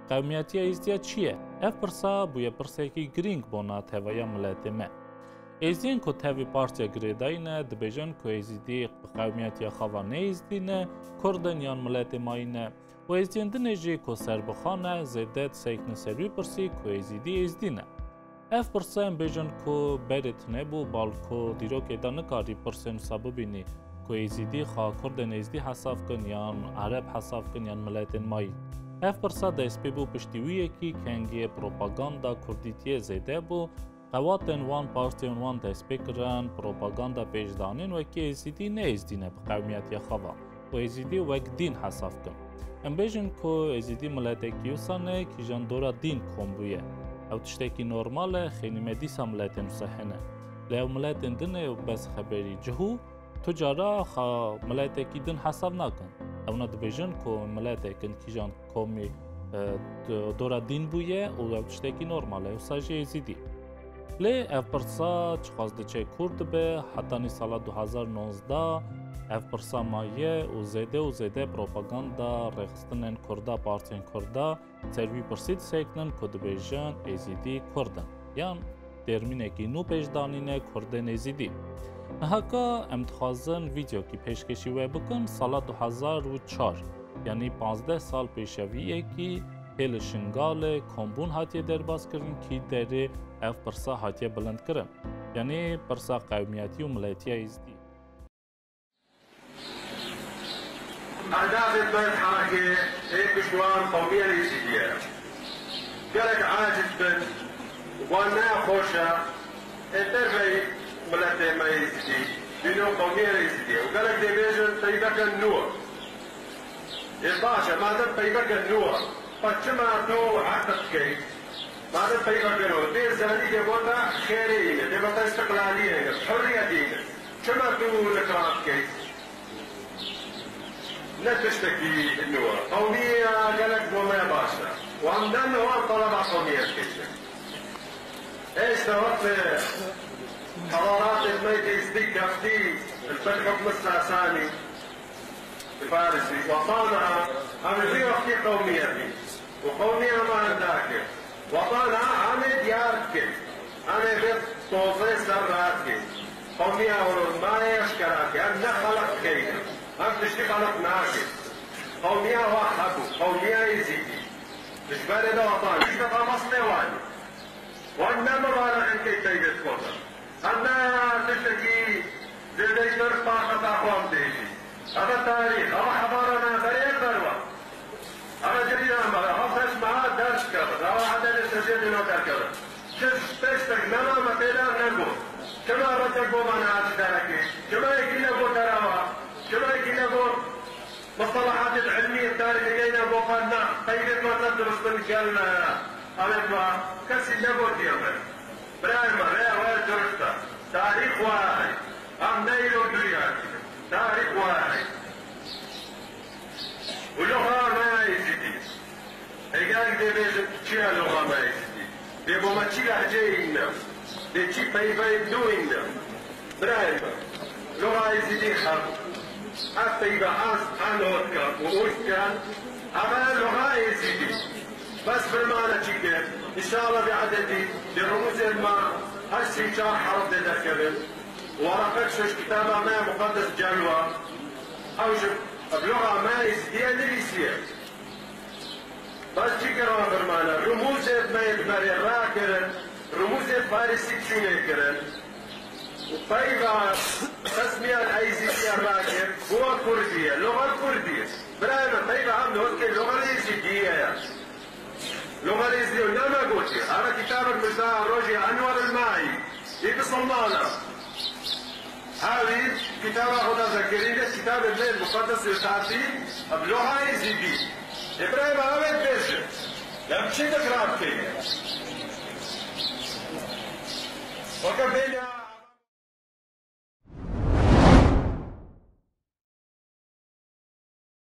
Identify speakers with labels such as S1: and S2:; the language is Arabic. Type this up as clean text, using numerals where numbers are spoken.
S1: قومیتی ایزدیا چیه؟ اف پرسا بوی پرسیکی گرینگ بونا تهویا ملتی ما. ایزدین که تهوی پارتیا گریداینه دبیجن که ایزدی قومیتی خواه نیزدینه کردن یان ملتی ماینه و ایزدین دنجی که سربخانه زیدت سیکن سروی پرسی که ایزدینه. اف پرسا بیجن که برت نبو بالکو دیروک ایدانه کاری پرسن سببینی که ایزدی خواه کردن ایزدی حساف کن یان عرب حساف کن یان ملتی ماین. اف پرسا دستی بو پشتیویه کی کنگی پروپاگاندا کردیتیه زیده بو قواتن وان پارتیون وان دستی کرن پروپاگاندا پیشدانین و که ایزدی نیزدینه به قومیتی خواه و ایزدی وک دین حساف کن. ام بیجن که ایزدی ملتی کیوسانه که جان دورا دین کن بویه. او تشتکی نورماله خیلی مدیسا ملتی نسخنه. لیو ملتی دنه و بس خبری جهو تجارا خا ملتی کی دن حساب نکن. اونا دبیجن که ملتی کن که جان کمی دورا دین بویه و او تشتکی نورماله و ساجه ایزدی. لی اف پرسا چخوازده چه کرد به حتی سال 2019 اف پرسا مایه و زیده پروپاگاندا رخستنن کرده پارتین کرده سروی پرسید سیکنن که دبیجن ایزیدی کردن یان ترمینه که نو پیشدانینه کردن ایزیدی. نهاکا امتخازن ویدیو که پیشکشی وی بکن سال 2004 یعنی 15 سال پیشویه که هل شنگال کمبون هاتیه درباز کردن که داره اف پرسا هاتیه بلند کردن یعنی پرسا قومیتی و ملیتی ایزدی.
S2: أهداف الحركة هي مشوار قومية الإيزيدية. قالك عاجز بن وانا خوشة التربي ملتي ما يزيدي بينو قومية الإيزيدية وقالك دي بيجن طيبك النور. الباشا ما دام طيبك النور فشما دو عقد كيف ما دام طيبك النور دي زاني دي بوتا خيرية دي بوتا استقلالية حرية دينك شما دو نكرات كيف لا تشتكي النور قومية قالك والله باشا وعندنا هو طلبة قومية كيف ايش توقف قرارات الميت يصدق كفتي الفتح الساساني الفارسي وطانها عم في وقتي قوميتي وقومية ما عندك وطانها عم ديارك عم بيت توصي سراتك قومية ما يشكرك أنا خلق كيف هم تشتغل على ناقص قومية واحدة قومية يزيدي مش بلد وطن مش بقى مصنواني وأنا مبارك إنك تيجي تقول أنا تشتكي زي ترفع قطع قوم تيجي هذا تاريخ هذا حضارنا بريء بروة هذا جديد أمر هذا اسمها درس كذا هذا هذا السجل من هذا كذا شوف تشتك نما مثلا نقول كما رتب بمنا أشتركي كما يجي نقول تراوا كما يجي نقول مصطلحات العلمية التاريخية نقول قلنا طيب ما تدرس بالكلمة أنا كسي نقول ديما برايما لا درسته تاريخ واحد أم نيلو دنياتي تاريخ واحد ولغة ما يزيدي هيقال دي بيجب تشيها لغة ما يزيدي دي بوما تشي لهجينا دي تشي بايباي بدوينا برايما لغة يزيدي خب حتى يبقى عن هوتكا ووشكا أما لغة يزيدي بس بالمعنى تشيكا إن شاء الله بعددي لرموز الماء هالشي شار حرف دي ذكرت ورقت شوش كتابة ما مقدس جلوة أو شوف بلغة ما يزيدية ليسية بس تشيكا بالمعنى رموز ما يدمري راكرن رموز فارسي تشوني كرن وطيبة تسمية الأيزيدية الراكب هو كردية اللغة الكردية برايما طيبة عم نقول اللغة الأيزيدية يعني لغة الإيزيدية ولما قلت هذا كتاب المساء الرجي أنور الماعي يتصلنا هذه كتاب أخذ ذكرين كتاب الليل المقدس للتعطيل بلغة إيزيدية إبراهيم هذا البيشن لم تشي تقرأ فيه وكفينا